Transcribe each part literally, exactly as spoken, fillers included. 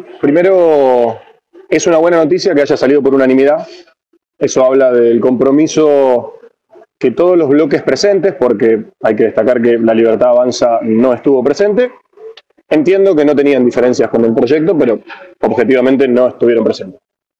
primero, es una buena noticia que haya salido por unanimidad. Eso habla del compromiso que todos los bloques presentes, porque hay que destacar que La Libertad Avanza no estuvo presente. Entiendo que no tenían diferencias con el proyecto, pero objetivamente no estuvieron presentes.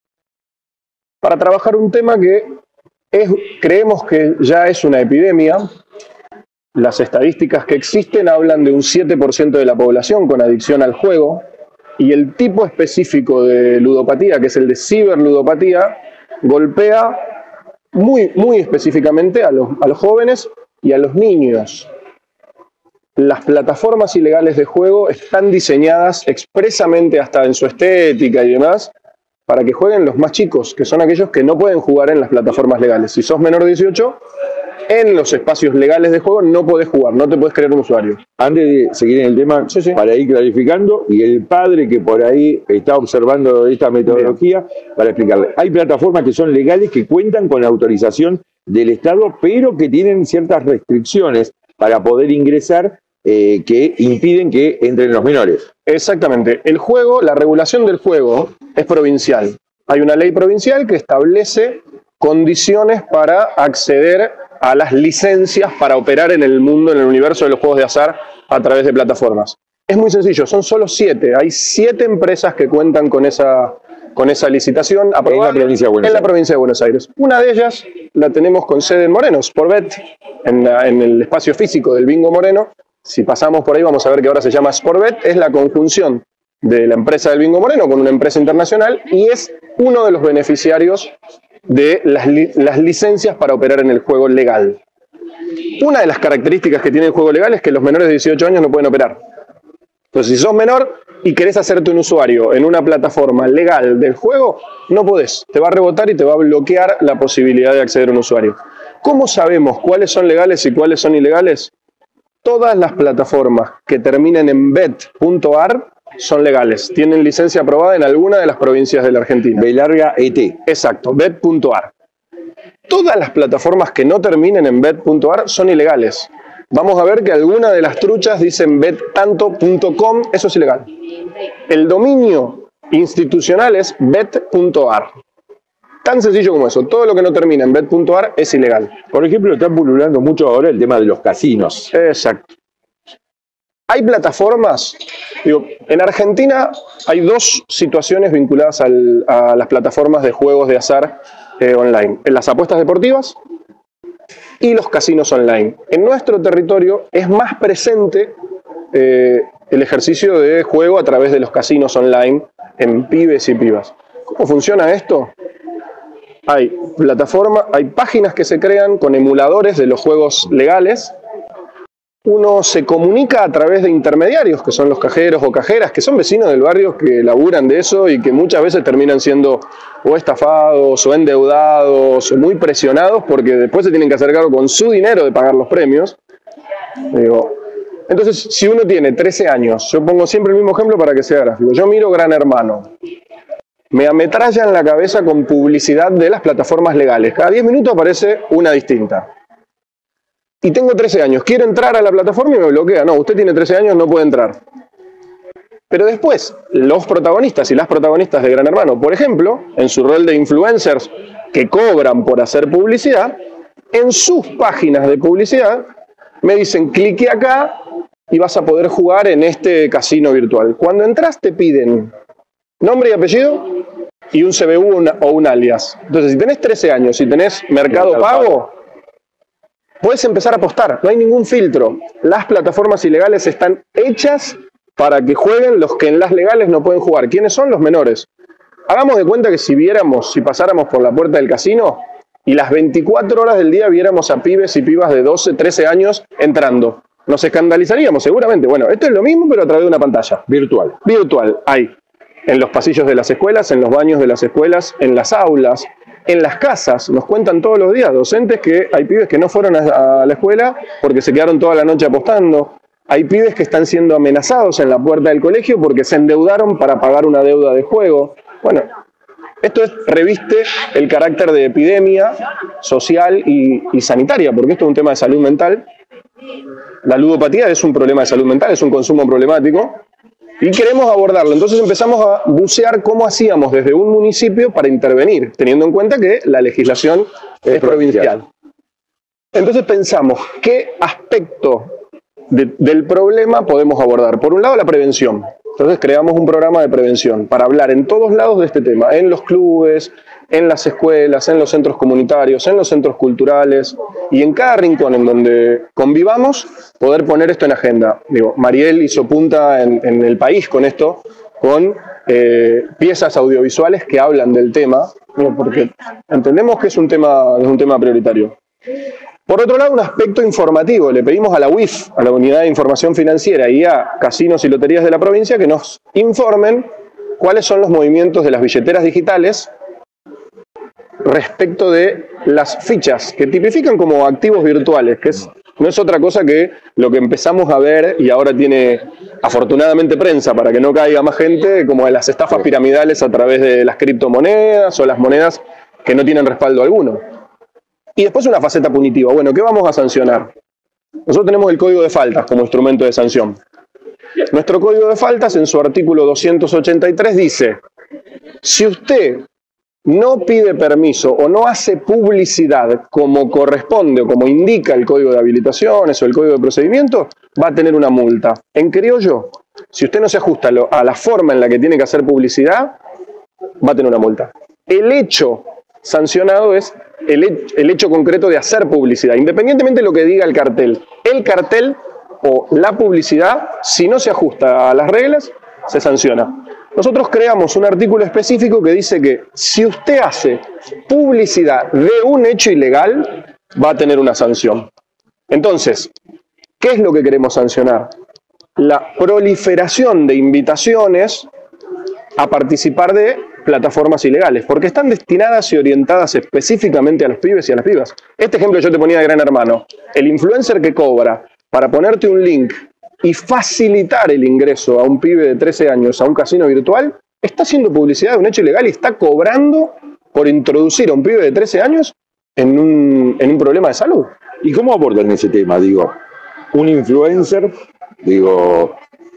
Para trabajar un tema que es, creemos que ya es una epidemia. Las estadísticas que existen hablan de un siete por ciento de la población con adicción al juego, y el tipo específico de ludopatía, que es el de ciberludopatía, golpea muy, muy específicamente a los, a los jóvenes y a los niños. Las plataformas ilegales de juego están diseñadas expresamente, hasta en su estética y demás, para que jueguen los más chicos, que son aquellos que no pueden jugar en las plataformas legales. Si sos menor de dieciocho, en los espacios legales de juego no podés jugar, no te podés crear un usuario. Antes de seguir en el tema, sí, sí. para ir clarificando, y el padre que por ahí está observando esta metodología, Bien. para explicarle. Hay plataformas que son legales, que cuentan con la autorización del Estado, pero que tienen ciertas restricciones para poder ingresar, eh, que impiden que entren los menores. Exactamente. El juego, la regulación del juego es provincial. Hay una ley provincial que establece condiciones para acceder a las licencias para operar en el mundo, en el universo de los juegos de azar a través de plataformas. Es muy sencillo, son solo siete. Hay siete empresas que cuentan con esa, con esa licitación aprobada en la provincia de Buenos en Aires. La provincia de Buenos Aires. Una de ellas la tenemos con sede en Moreno, Sportbet, en, la, en el espacio físico del Bingo Moreno. Si pasamos por ahí vamos a ver que ahora se llama Sportbet. Es la conjunción de la empresa del Bingo Moreno con una empresa internacional y es uno de los beneficiarios de las, li las licencias para operar en el juego legal. Una de las características que tiene el juego legal es que los menores de dieciocho años no pueden operar. Entonces, si sos menor y querés hacerte un usuario en una plataforma legal del juego, no podés. Te va a rebotar y te va a bloquear la posibilidad de acceder a un usuario. ¿Cómo sabemos cuáles son legales y cuáles son ilegales? Todas las plataformas que terminen en bet punto ar son legales, tienen licencia aprobada en alguna de las provincias de la Argentina. B larga E T. Exacto, bet punto ar. Todas las plataformas que no terminen en bet punto ar son ilegales. Vamos a ver que algunas de las truchas dicen bet tanto punto com, eso es ilegal. El dominio institucional es bet punto ar. Tan sencillo como eso, todo lo que no termina en bet punto ar es ilegal. Por ejemplo, están pululando mucho ahora el tema de los casinos. Exacto. Hay plataformas, digo, en Argentina hay dos situaciones vinculadas al, a las plataformas de juegos de azar eh, online. En las apuestas deportivas y los casinos online. En nuestro territorio es más presente eh, el ejercicio de juego a través de los casinos online en pibes y pibas. ¿Cómo funciona esto? Hay plataformas, hay páginas que se crean con emuladores de los juegos legales. Uno se comunica a través de intermediarios, que son los cajeros o cajeras, que son vecinos del barrio que laburan de eso y que muchas veces terminan siendo o estafados o endeudados o muy presionados porque después se tienen que hacer cargo con su dinero de pagar los premios. Digo, entonces, si uno tiene trece años, yo pongo siempre el mismo ejemplo para que sea gráfico. Yo miro Gran Hermano. Me ametrallan la cabeza con publicidad de las plataformas legales. Cada diez minutos aparece una distinta. Y tengo trece años, quiero entrar a la plataforma y me bloquea. No, usted tiene trece años, no puede entrar. Pero después, los protagonistas y las protagonistas de Gran Hermano, por ejemplo, en su rol de influencers que cobran por hacer publicidad, en sus páginas de publicidad me dicen, clique acá y vas a poder jugar en este casino virtual. Cuando entras te piden nombre y apellido y un C B U una, o un alias. Entonces, si tenés trece años y tenés Mercado Pago, puedes empezar a apostar, no hay ningún filtro. Las plataformas ilegales están hechas para que jueguen los que en las legales no pueden jugar. ¿Quiénes son? Los menores. Hagamos de cuenta que si viéramos, si pasáramos por la puerta del casino y las veinticuatro horas del día viéramos a pibes y pibas de doce, trece años entrando. Nos escandalizaríamos seguramente. Bueno, esto es lo mismo pero a través de una pantalla. Virtual. Virtual. Hay en los pasillos de las escuelas, en los baños de las escuelas, en las aulas, en las casas. Nos cuentan todos los días docentes que hay pibes que no fueron a, a la escuela porque se quedaron toda la noche apostando. Hay pibes que están siendo amenazados en la puerta del colegio porque se endeudaron para pagar una deuda de juego. Bueno, esto es, reviste el carácter de epidemia social y, y sanitaria, porque esto es un tema de salud mental. La ludopatía es un problema de salud mental, es un consumo problemático. Y queremos abordarlo. Entonces empezamos a bucear cómo hacíamos desde un municipio para intervenir, teniendo en cuenta que la legislación es provincial. Entonces pensamos, ¿qué aspecto de, del problema podemos abordar? Por un lado, la prevención. Entonces creamos un programa de prevención para hablar en todos lados de este tema, en los clubes, en las escuelas, en los centros comunitarios, en los centros culturales y en cada rincón en donde convivamos, poder poner esto en agenda. Digo, Mariel hizo punta en, en el país con esto, con eh, piezas audiovisuales que hablan del tema, porque entendemos que es un tema, es un tema prioritario. Por otro lado, un aspecto informativo. Le pedimos a la U I F, a la Unidad de Información Financiera, y a Casinos y Loterías de la provincia que nos informen cuáles son los movimientos de las billeteras digitales respecto de las fichas, que tipifican como activos virtuales, que es, no es otra cosa que lo que empezamos a ver, y ahora tiene afortunadamente prensa para que no caiga más gente, como de las estafas piramidales a través de las criptomonedas o las monedas que no tienen respaldo alguno. Y después una faceta punitiva. Bueno, ¿qué vamos a sancionar? Nosotros tenemos el Código de Faltas como instrumento de sanción. Nuestro Código de Faltas, en su artículo doscientos ochenta y tres, dice: si usted no pide permiso o no hace publicidad como corresponde o como indica el Código de Habilitaciones o el Código de Procedimiento, va a tener una multa. En criollo, si usted no se ajusta a la forma en la que tiene que hacer publicidad, va a tener una multa. El hecho sancionado es el, el hecho concreto de hacer publicidad, independientemente de lo que diga el cartel. El cartel o la publicidad, si no se ajusta a las reglas, se sanciona. Nosotros creamos un artículo específico que dice que si usted hace publicidad de un hecho ilegal, va a tener una sanción. Entonces, ¿qué es lo que queremos sancionar? La proliferación de invitaciones a participar de plataformas ilegales, porque están destinadas y orientadas específicamente a los pibes y a las pibas. Este ejemplo yo te ponía de Gran Hermano. El influencer que cobra para ponerte un link y facilitar el ingreso a un pibe de trece años a un casino virtual, está haciendo publicidad de un hecho ilegal y está cobrando por introducir a un pibe de trece años en un, en un problema de salud. ¿Y cómo abordan ese tema? Digo, un influencer, digo,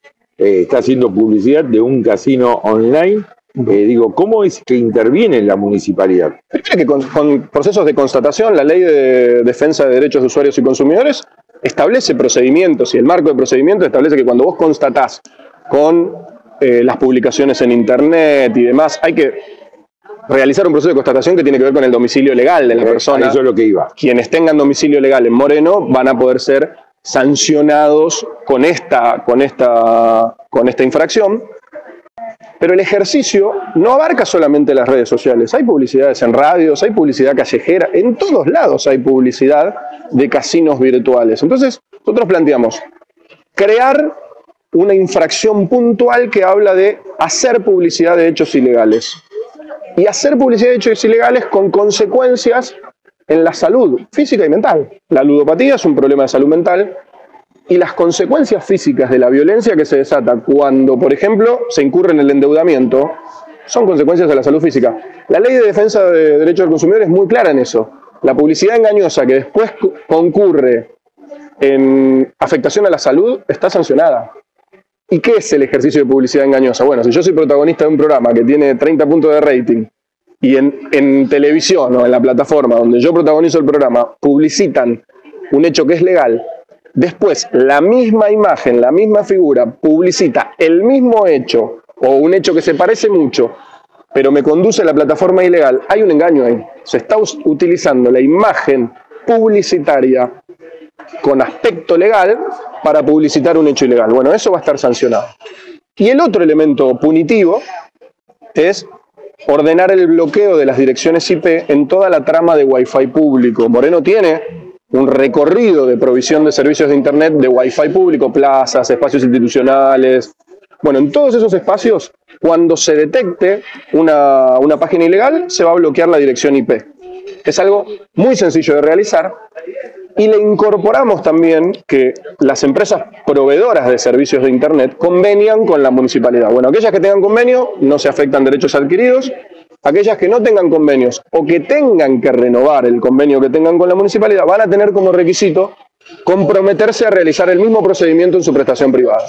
eh, está haciendo publicidad de un casino online. Eh, digo, ¿cómo es que interviene la municipalidad? Primero que con, con procesos de constatación, la Ley de Defensa de Derechos de Usuarios y Consumidores establece procedimientos, y el marco de procedimientos establece que cuando vos constatás con eh, las publicaciones en internet y demás, hay que realizar un proceso de constatación que tiene que ver con el domicilio legal de la persona. Eso es lo que iba. Quienes tengan domicilio legal en Moreno van a poder ser sancionados con esta, con esta, con esta infracción. Pero el ejercicio no abarca solamente las redes sociales. Hay publicidades en radios, hay publicidad callejera, en todos lados hay publicidad de casinos virtuales. Entonces, nosotros planteamos crear una infracción puntual que habla de hacer publicidad de hechos ilegales. Y hacer publicidad de hechos ilegales con consecuencias en la salud física y mental. La ludopatía es un problema de salud mental. Y las consecuencias físicas de la violencia que se desata cuando, por ejemplo, se incurre en el endeudamiento, son consecuencias de la salud física. La Ley de Defensa de Derechos del Consumidor es muy clara en eso. La publicidad engañosa que después concurre en afectación a la salud está sancionada. ¿Y qué es el ejercicio de publicidad engañosa? Bueno, si yo soy protagonista de un programa que tiene treinta puntos de rating y en, en televisión o en la plataforma donde yo protagonizo el programa publicitan un hecho que es legal, después, la misma imagen, la misma figura, publicita el mismo hecho, o un hecho que se parece mucho, pero me conduce a la plataforma ilegal. Hay un engaño ahí. Se está utilizando la imagen publicitaria con aspecto legal para publicitar un hecho ilegal. Bueno, eso va a estar sancionado. Y el otro elemento punitivo es ordenar el bloqueo de las direcciones I P en toda la trama de Wi-Fi público. Moreno tiene un recorrido de provisión de servicios de Internet de Wi-Fi público, plazas, espacios institucionales. Bueno, en todos esos espacios, cuando se detecte una, una página ilegal, se va a bloquear la dirección I P. Es algo muy sencillo de realizar y le incorporamos también que las empresas proveedoras de servicios de Internet convenian con la municipalidad. Bueno, aquellas que tengan convenio no se afectan derechos adquiridos. Aquellas que no tengan convenios o que tengan que renovar el convenio que tengan con la municipalidad van a tener como requisito comprometerse a realizar el mismo procedimiento en su prestación privada.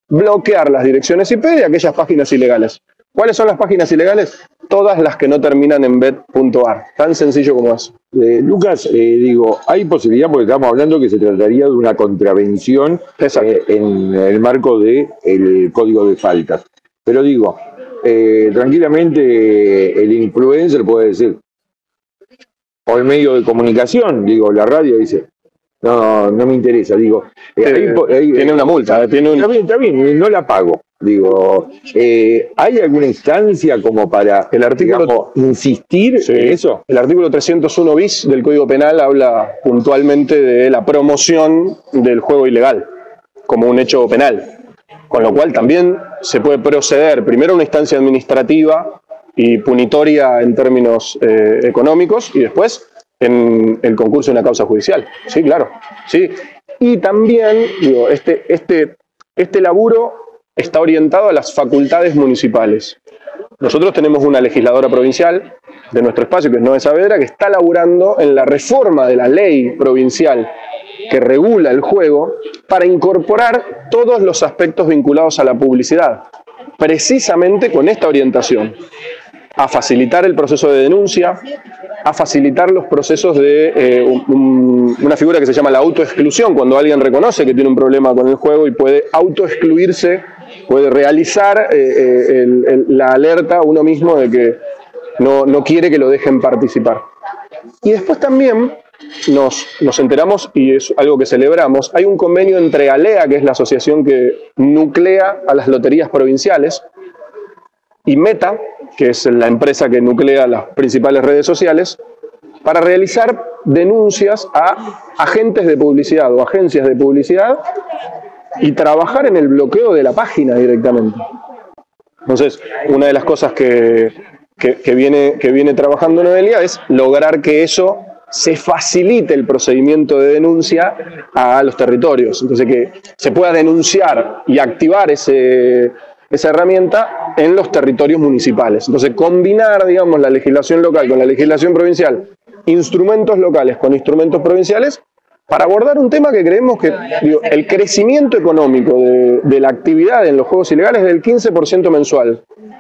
bloquear las direcciones I P de aquellas páginas ilegales. ¿Cuáles son las páginas ilegales? Todas las que no terminan en bet punto ar. Tan sencillo como eso. Eh, Lucas, eh, digo, hay posibilidad, porque estamos hablando que se trataría de una contravención eh, en el marco del código de faltas. Pero digo, eh, tranquilamente el influencer puede decir, o el medio de comunicación, digo, la radio dice, no, no me interesa, digo. Eh, eh, hay, tiene una multa. Tiene un... Está bien, está bien, no la pago. Digo, eh, ¿hay alguna instancia como para el artículo, digamos, insistir sí, en eso? El artículo trescientos uno bis del Código Penal habla puntualmente de la promoción del juego ilegal como un hecho penal, con lo cual también se puede proceder primero a una instancia administrativa y punitoria en términos eh, económicos y después en el concurso de una causa judicial. Sí, claro. Sí. Y también, digo, este, este, este laburo está orientado a las facultades municipales. Nosotros tenemos una legisladora provincial de nuestro espacio, que es Noé Saavedra, que está laburando en la reforma de la ley provincial que regula el juego para incorporar todos los aspectos vinculados a la publicidad, precisamente con esta orientación, a facilitar el proceso de denuncia, a facilitar los procesos de eh, un, una figura que se llama la autoexclusión, cuando alguien reconoce que tiene un problema con el juego y puede autoexcluirse, puede realizar eh, el, el, la alerta a uno mismo de que no, no quiere que lo dejen participar. Y después también nos, nos enteramos, y es algo que celebramos, hay un convenio entre ALEA, que es la asociación que nuclea a las loterías provinciales, y Meta, que es la empresa que nuclea las principales redes sociales, para realizar denuncias a agentes de publicidad o agencias de publicidad y trabajar en el bloqueo de la página directamente. Entonces, una de las cosas que, que, que, viene, que viene trabajando Noelia es lograr que eso se facilite el procedimiento de denuncia a los territorios. Entonces, que se pueda denunciar y activar ese... esa herramienta en los territorios municipales. Entonces, combinar, digamos, la legislación local con la legislación provincial, instrumentos locales con instrumentos provinciales, para abordar un tema que creemos que, digo, el crecimiento económico de, de la actividad en los juegos ilegales es del quince por ciento mensual.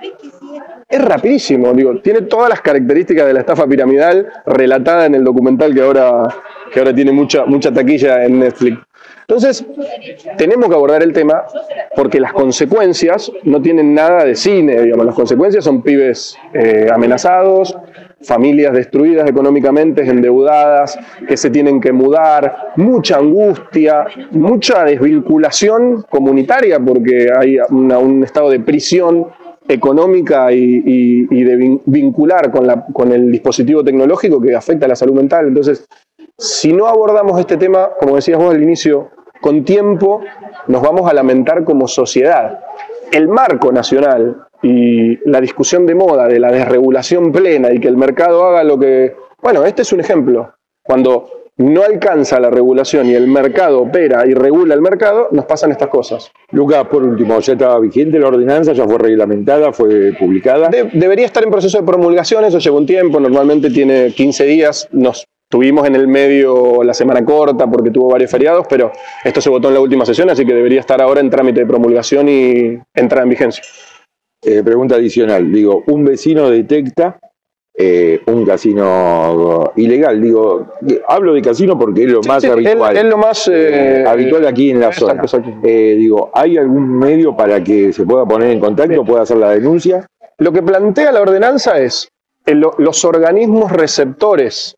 Es rapidísimo, digo, tiene todas las características de la estafa piramidal relatada en el documental que ahora, que ahora tiene mucha, mucha taquilla en Netflix. Entonces, tenemos que abordar el tema porque las consecuencias no tienen nada de cine, digamos. Las consecuencias son pibes eh, amenazados, familias destruidas económicamente, endeudadas, que se tienen que mudar, mucha angustia, mucha desvinculación comunitaria porque hay una, un estado de prisión económica y, y, y de vincular con, la, con el dispositivo tecnológico que afecta a la salud mental. Entonces, si no abordamos este tema, como decías vos al inicio, con tiempo, nos vamos a lamentar como sociedad. El marco nacional y la discusión de moda de la desregulación plena y que el mercado haga lo que... Bueno, este es un ejemplo. Cuando no alcanza la regulación y el mercado opera y regula el mercado, nos pasan estas cosas. Lucas, por último, ¿ya estaba vigente la ordenanza? ¿Ya fue reglamentada? ¿Fue publicada? De, debería estar en proceso de promulgación, eso lleva un tiempo, normalmente tiene quince días, nos... Tuvimos en el medio la semana corta porque tuvo varios feriados, pero esto se votó en la última sesión, así que debería estar ahora en trámite de promulgación y entrar en vigencia. Eh, pregunta adicional, digo, un vecino detecta eh, un casino ilegal, digo, hablo de casino porque es lo sí, más sí, habitual. Es, es lo más eh, habitual aquí en la exacto, zona. Exacto. Eh, digo, ¿hay algún medio para que se pueda poner en contacto, Bien. pueda hacer la denuncia? Lo que plantea la ordenanza es el, los organismos receptores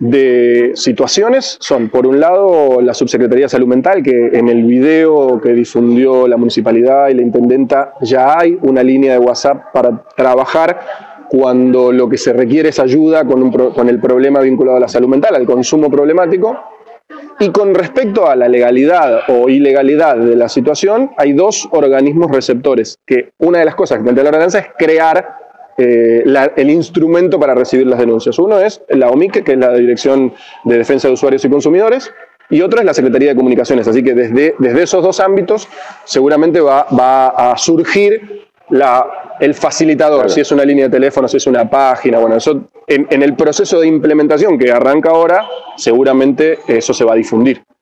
de situaciones son, por un lado, la Subsecretaría de Salud Mental, que en el video que difundió la municipalidad y la intendenta ya hay una línea de WhatsApp para trabajar cuando lo que se requiere es ayuda con, un pro, con el problema vinculado a la salud mental, al consumo problemático. Y con respecto a la legalidad o ilegalidad de la situación, hay dos organismos receptores, que una de las cosas que plantea la ordenanza es crear Eh, la, el instrumento para recibir las denuncias. Uno es la O M I C, que es la Dirección de Defensa de Usuarios y Consumidores, y otro es la Secretaría de Comunicaciones. Así que desde, desde esos dos ámbitos seguramente va, va a surgir la, el facilitador, claro. Si es una línea de teléfono, si es una página. Bueno, eso en, en el proceso de implementación que arranca ahora, seguramente eso se va a difundir.